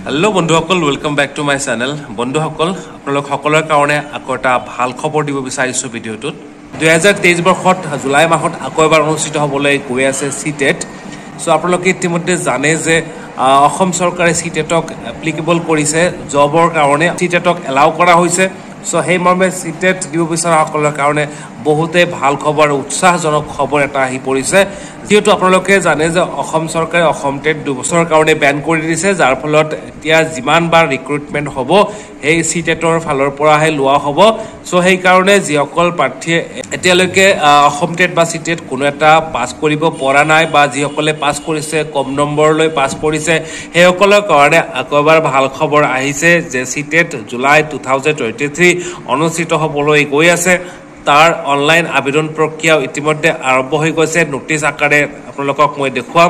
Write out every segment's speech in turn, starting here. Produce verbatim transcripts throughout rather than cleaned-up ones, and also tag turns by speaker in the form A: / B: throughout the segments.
A: Hello বন্ধুসকল, welcome back to my channel. বন্ধুসকল, আপোনালোক সকলৰ কাৰণে আকৌ এটা ভাল খবৰ দিব বিচাৰিছো ভিডিওটোত। দুই হাজাৰ তেইছ বৰ্ষত জুলাই মাহত আকৌ এবাৰ অনুষ্ঠিত হ'বলৈ গৈ আছে সিটেট। সো আপোনালোকে ইতিমধ্যে জানে যে অসম চৰকাৰে সিটেটক এপ্লিকেবল কৰিছে জবৰ কাৰণে, সিটেটক এলাউ কৰা হৈছে। সো সেই মৰ্মে সিটেট দিব বিচৰা সকলৰ কাৰণে বহুতে ভাল খবৰ, উৎসাহজনক খবৰ এটা আহি পৰিছে। যেহেতু আপোনালোকে জানে যে অসম চৰকাৰে অসম টেট দুবছৰৰ কাৰণে বেন কৰি দিছে, যাৰ ফলত এতিয়া যিমান বাৰ ৰিক্ৰুটমেণ্ট হ'ব সেই সিটেটৰ ফালৰ পৰাহে লোৱা হ'ব। সো সেই কাৰণে যিসকল প্ৰাৰ্থীয়ে এতিয়ালৈকে অসম টেট বা সিটেট কোনো এটা পাছ কৰিব পৰা নাই বা যিসকলে পাছ কৰিছে কম নম্বৰলৈ পাছ কৰিছে, সেইসকলৰ কাৰণে আকৌ এবাৰ ভাল খবৰ আহিছে যে CTET July two thousand twenty three অনুষ্ঠিত হ'বলৈ গৈ আছে। তাৰ অনলাইন আবেদন প্ৰক্ৰিয়া ইতিমধ্যে আৰম্ভ হৈ গৈছে। নোটিছ আকাৰে আপোনালোকক মই দেখুৱাম।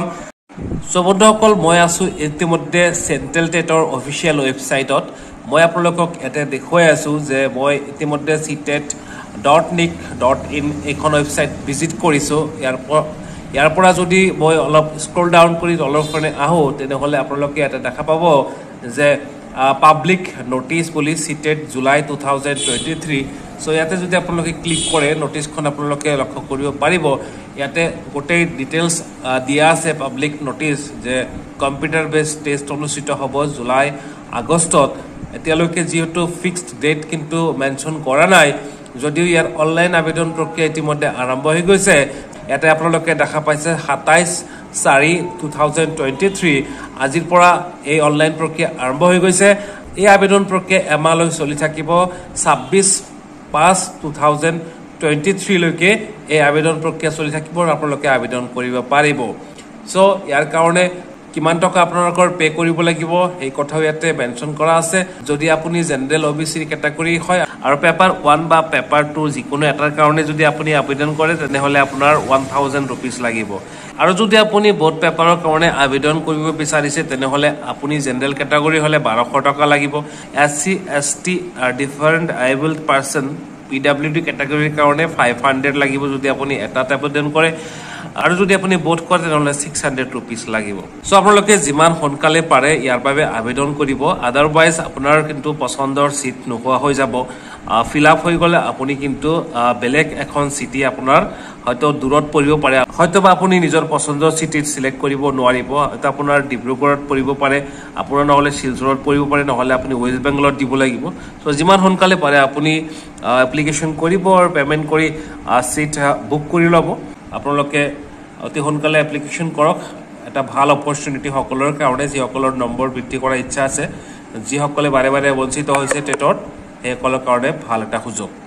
A: সো বন্ধুসকল, মই আছোঁ ইতিমধ্যে চেণ্ট্ৰেল টেটৰ অফিচিয়েল ৱেবছাইটত। মই আপোনালোকক ইয়াতে দেখুৱাই আছোঁ যে মই ইতিমধ্যে CTET dot nic dot in এইখন ৱেবছাইট ভিজিট কৰিছোঁ। ইয়াৰ পৰা ইয়াৰ পৰা যদি মই অলপ স্ক্ৰল ডাউন কৰি অলপ কাৰণে আহোঁ, তেনেহ'লে আপোনালোকে ইয়াতে দেখা পাব যে পাব্লিক নটিচ বুলি CTET July two thousand twenty three. So ইয়াতে যদি আপোনালোকে ক্লিক কৰে, নটিচখন আপোনালোকে লক্ষ্য কৰিব পাৰিব। ইয়াতে গোটেই ডিটেইলছ দিয়া আছে পাব্লিক নটিচ যে কম্পিউটাৰ বেছ টেষ্ট অনুষ্ঠিত হ'ব জুলাই আগষ্টত। এতিয়ালৈকে যিহেতু ফিক্সড ডেট কিন্তু মেনশ্যন কৰা নাই, যদিও ইয়াৰ অনলাইন আবেদন প্ৰক্ৰিয়া ইতিমধ্যে আৰম্ভ হৈ গৈছে। ইয়াতে আপোনালোকে দেখা পাইছে সাতাইছ চাৰি টু থাউজেণ্ড টুৱেণ্টি থ্ৰী আজিৰ পৰা এই অনলাইন প্ৰক্ৰিয়া আৰম্ভ হৈ গৈছে। এই আবেদন প্ৰক্ৰিয়া এমাহলৈ চলি থাকিব। ছাব্বিছ পাঁচ টু থাউজেণ্ড টুৱেণ্টি থ্ৰীলৈকে এই আবেদন প্ৰক্ৰিয়া চলি থাকিব আৰু আপোনালোকে আবেদন কৰিব পাৰিব। চ' ইয়াৰ কাৰণে কিমান টকা আপোনালোকৰ পে' কৰিব লাগিব সেই কথাও ইয়াতে মেনশ্যন কৰা আছে। যদি আপুনি জেনেৰেল অ' বি চিৰ কেটেগৰী হয় আৰু পেপাৰ ওৱান বা পেপাৰ টু যিকোনো এটাৰ কাৰণে যদি আপুনি আবেদন কৰে, তেনেহ'লে আপোনাৰ ওৱান থাউজেণ্ড ৰুপিজ লাগিব। আৰু যদি আপুনি বোথ পেপাৰৰ কাৰণে আবেদন কৰিব বিচাৰিছে, তেনেহ'লে আপুনি জেনেৰেল কেটেগৰী হ'লে বাৰশ টকা লাগিব। S C S T different abled person P W D কেটেগৰীৰ কাৰণে ফাইভ হাণ্ড্ৰেড লাগিব যদি আপুনি এটাত আবেদন কৰে, আৰু যদি আপুনি বোথ কৰে তেনেহ'লে ছিক্স হাণ্ড্ৰেড ৰুপিজ লাগিব। চ' আপোনালোকে যিমান সোনকালে পাৰে ইয়াৰ বাবে আবেদন কৰিব, আদাৰৱাইজ আপোনাৰ কিন্তু পচন্দৰ চিট নোহোৱা হৈ যাব। ফিল আপ হৈ গ'লে আপুনি কিন্তু বেলেগ এখন চিটি আপোনাৰ হয়তো দূৰত পৰিব পাৰে, হয়তো বা আপুনি নিজৰ পচন্দৰ চিটিত চিলেক্ট কৰিব নোৱাৰিব। হয়তো আপোনাৰ ডিব্ৰুগড়ত পৰিব পাৰে, আপোনাৰ নহ'লে শিলচৰত পৰিব পাৰে, নহ'লে আপুনি ৱেষ্ট বেংগলত দিব লাগিব। চ' যিমান সোনকালে পাৰে আপুনি এপ্লিকেশ্যন কৰিব আৰু পে'মেণ্ট কৰি চিট বুক কৰি ল'ব। আপোনালোকে অতি সোনকালে এপ্লিকেশ্যন কৰক। এটা ভাল অপৰচুনিটি সকলৰ কাৰণে, যিসকলৰ নম্বৰ বৃদ্ধি কৰাৰ ইচ্ছা আছে, যিসকলে বাৰে বাৰে বঞ্চিত হৈছে টেটত, সেইসকলৰ কাৰণে ভাল এটা সুযোগ।